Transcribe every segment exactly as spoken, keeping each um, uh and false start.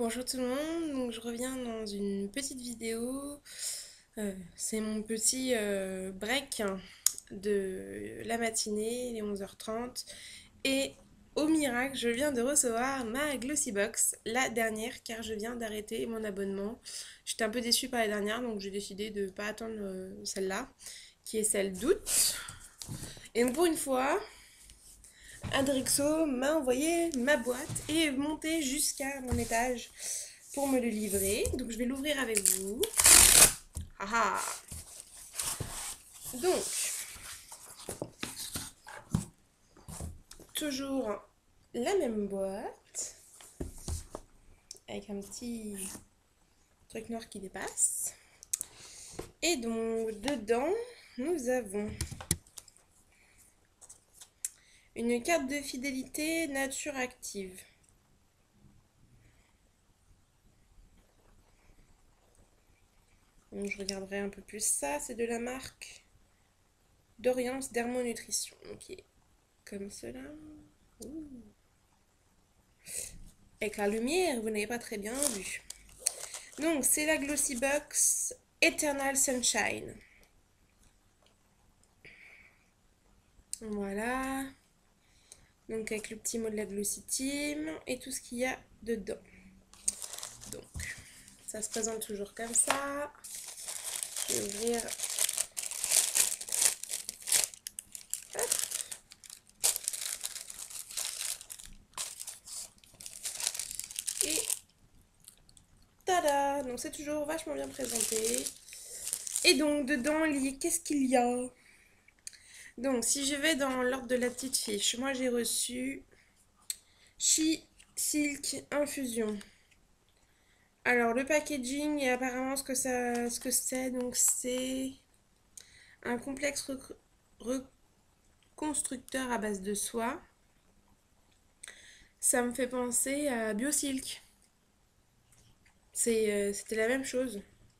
Bonjour tout le monde, donc je reviens dans une petite vidéo. Euh, c'est mon petit euh, break de la matinée, les onze heures trente. Et au miracle, je viens de recevoir ma Glossybox, la dernière, car je viens d'arrêter mon abonnement. J'étais un peu déçue par la dernière, donc j'ai décidé de ne pas attendre euh, celle-là, qui est celle d'août. Et donc pour une fois, Adrexo m'a envoyé ma boîte et est monté jusqu'à mon étage pour me le livrer. Donc je vais l'ouvrir avec vous. Ah ah. Donc, toujours la même boîte avec un petit truc noir qui dépasse. Et donc, dedans, nous avons une carte de fidélité nature active. Donc, je regarderai un peu plus ça. C'est de la marque Doriance Dermonutrition. Ok, comme cela. Ouh. Avec la lumière, vous n'avez pas très bien vu. Donc, c'est la Glossybox Eternal Sunshine. Voilà. Donc, avec le petit mot de la Glossy Team et tout ce qu'il y a dedans. Donc, ça se présente toujours comme ça. Je vais ouvrir. Hop. Et tada! Donc, c'est toujours vachement bien présenté. Et donc, dedans, qu'est-ce qu'il y a? Donc, si je vais dans l'ordre de la petite fiche, moi j'ai reçu She Silk Infusion. Alors, le packaging et apparemment ce que ça, ce que c'est, donc c'est un complexe reconstructeur à base de soie. Ça me fait penser à BioSilk. C'est, euh, c'était la même chose.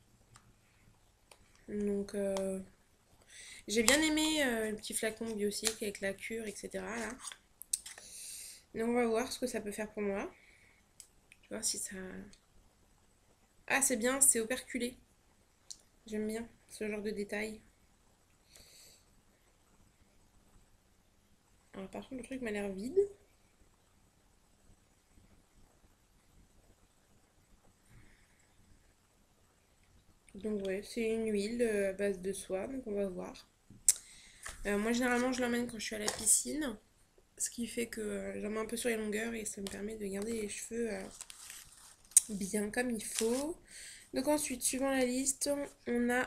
Donc, euh, j'ai bien aimé euh, le petit flacon BioSilk avec la cure, et cetera. Là. Donc, on va voir ce que ça peut faire pour moi. Je vais voir si ça... Ah, c'est bien, c'est operculé. J'aime bien ce genre de détails. Alors, par contre, le truc m'a l'air vide. Donc, ouais, c'est une huile euh, à base de soie, donc on va voir. Euh, moi, généralement, je l'emmène quand je suis à la piscine. Ce qui fait que euh, j'en mets un peu sur les longueurs et ça me permet de garder les cheveux euh, bien comme il faut. Donc ensuite, suivant la liste, on a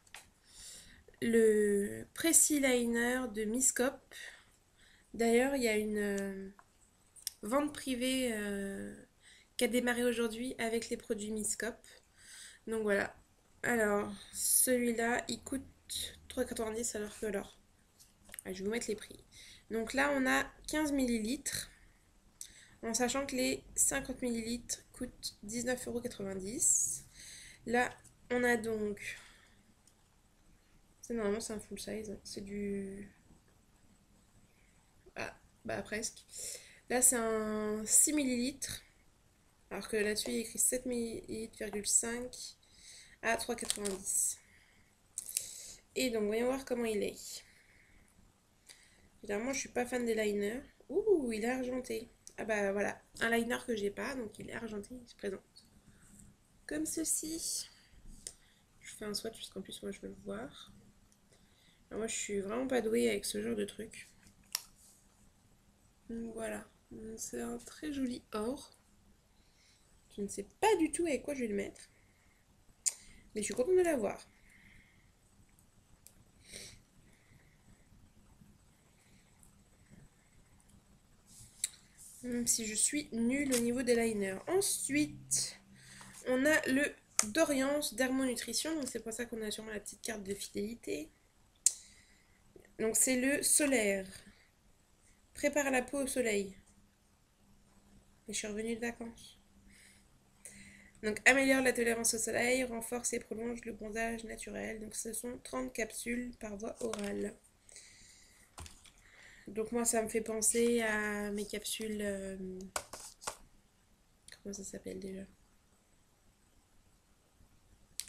le Pressy Liner de Miscop. D'ailleurs, il y a une euh, vente privée euh, qui a démarré aujourd'hui avec les produits Miscop. Donc voilà. Alors, celui-là, il coûte trois quatre-vingt-dix alors que alors. Je vais vous mettre les prix. Donc là, on a quinze millilitres. En sachant que les cinquante millilitres coûtent dix-neuf euros quatre-vingt-dix. Là, on a donc... Normalement, c'est un full size. C'est du... Ah, bah presque. Là, c'est un six millilitres. Alors que là-dessus, il y a écrit sept millilitres, cinq à trois euros quatre-vingt-dix. Et donc, voyons voir comment il est. Évidemment, je suis pas fan des liners. Ouh, il est argenté. Ah bah voilà, un liner que j'ai pas, donc il est argenté, il se présente comme ceci. Je fais un swatch parce qu'en plus moi je veux le voir. Alors moi je suis vraiment pas douée avec ce genre de truc. Donc voilà, c'est un très joli or. Je ne sais pas du tout avec quoi je vais le mettre. Mais je suis contente de l'avoir. Même si je suis nulle au niveau des liners. Ensuite, on a le Doriance Dermonutrition. Donc c'est pour ça qu'on a sûrement la petite carte de fidélité. Donc c'est le solaire. Prépare la peau au soleil. Et je suis revenue de vacances. Donc améliore la tolérance au soleil, renforce et prolonge le bronzage naturel. Donc ce sont trente capsules par voie orale. Donc moi ça me fait penser à mes capsules... Euh... Comment ça s'appelle déjà?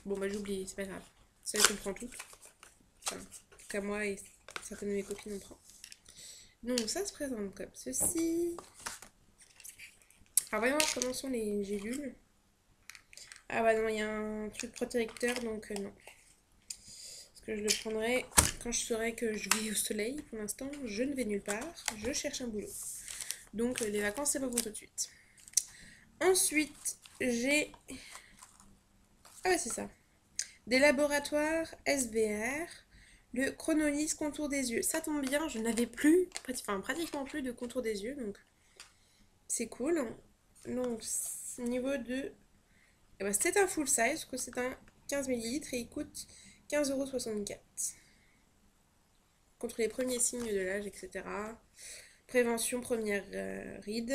Bon, bah j'ai oublié, c'est pas grave. Ça, je comprends tout. Enfin, en tout cas, moi et certaines de mes copines, on prend. Donc, ça se présente comme ceci. Alors, voyons voir comment sont les gélules. Ah bah non, il y a un truc protecteur, donc euh, non. Parce que je le prendrai quand je saurai que je vis au soleil. Pour l'instant, je ne vais nulle part. Je cherche un boulot. Donc, euh, les vacances, c'est pas pour tout de suite. Ensuite, j'ai... Ah ouais, c'est ça. Des laboratoires S V R. Le chronolys contour des yeux. Ça tombe bien, je n'avais plus, enfin pratiquement plus de contour des yeux, donc c'est cool. Donc, niveau de... Eh ben, c'est un full size, que c'est un quinze millilitres et il coûte quinze euros soixante-quatre. Contre les premiers signes de l'âge, et cetera. Prévention première euh, ride.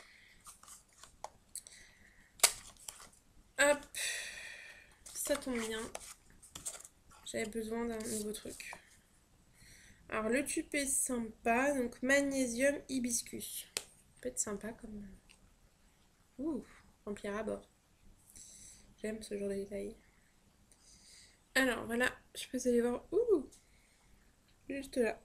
Hop, ça tombe bien. J'avais besoin d'un nouveau truc. Alors le tube est sympa, donc magnésium hibiscus. Ça peut être sympa comme... Ouh, remplir à bord. J'aime ce genre de détail. Alors voilà, je sais pas si vous allez voir. Ouh, juste là.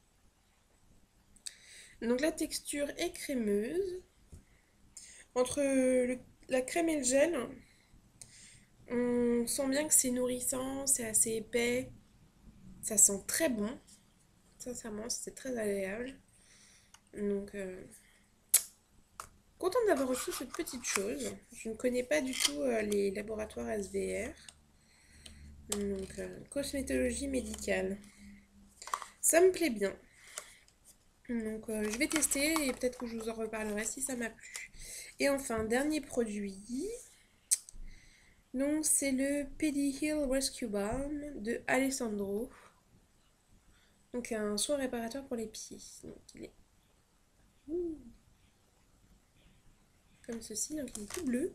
Donc la texture est crémeuse. Entre le- la crème et le gel, on sent bien que c'est nourrissant, c'est assez épais. Ça sent très bon. Sincèrement, c'est très agréable. Donc, euh, contente d'avoir reçu cette petite chose. Je ne connais pas du tout euh, les laboratoires S V R. Donc, euh, cosmétologie médicale. Ça me plaît bien. Donc, euh, je vais tester et peut-être que je vous en reparlerai si ça m'a plu. Et enfin, dernier produit. Donc, c'est le Pediheal Rescue Balm de Alessandro. Donc, un soin réparateur pour les pieds. Donc, il est ouh, comme ceci, donc il est tout bleu.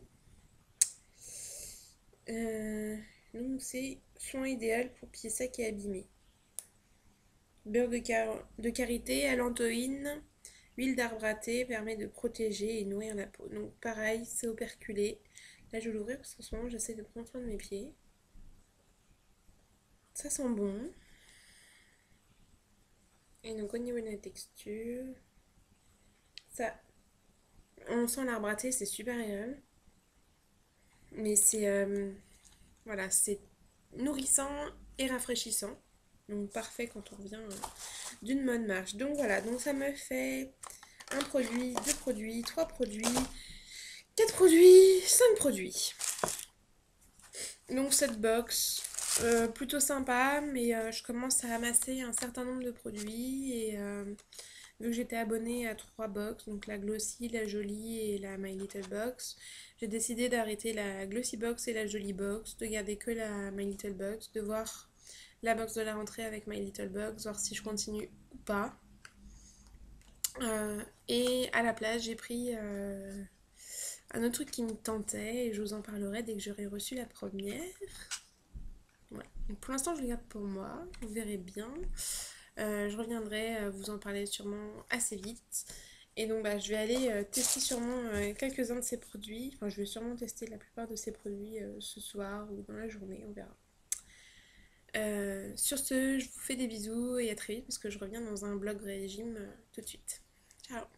Euh, donc, c'est soin idéal pour pieds secs et abîmés. Beurre de, car de karité, allantoïne, huile d'arbre à thé permet de protéger et nourrir la peau. Donc, pareil, c'est operculé. Là, je vais l'ouvrir parce qu'en ce moment, j'essaie de prendre soin de mes pieds. Ça sent bon. Et donc, au niveau de la texture, ça, on sent l'arbre à thé, c'est super agréable. Mais c'est, euh, voilà, c'est nourrissant et rafraîchissant. Donc, parfait quand on revient euh, d'une bonne marche. Donc, voilà, donc ça me fait un produit, deux produits, trois produits, quatre produits, cinq produits. Donc, cette box, euh, plutôt sympa, mais euh, je commence à ramasser un certain nombre de produits et euh, vu que j'étais abonnée à trois box, donc la Glossy, la Jolie et la My Little Box, j'ai décidé d'arrêter la Glossy Box et la Jolie Box, de garder que la My Little Box, de voir la box de la rentrée avec My Little Box, voir si je continue ou pas. Euh, et à la place, j'ai pris euh, un autre truc qui me tentait et je vous en parlerai dès que j'aurai reçu la première. Voilà. Donc pour l'instant, je le garde pour moi, vous verrez bien. Euh, je reviendrai euh, vous en parler sûrement assez vite. Et donc bah, je vais aller euh, tester sûrement euh, quelques-uns de ces produits. Enfin, je vais sûrement tester la plupart de ces produits euh, ce soir ou dans la journée, on verra. Euh, sur ce, je vous fais des bisous et à très vite parce que je reviens dans un blog régime euh, tout de suite. Ciao!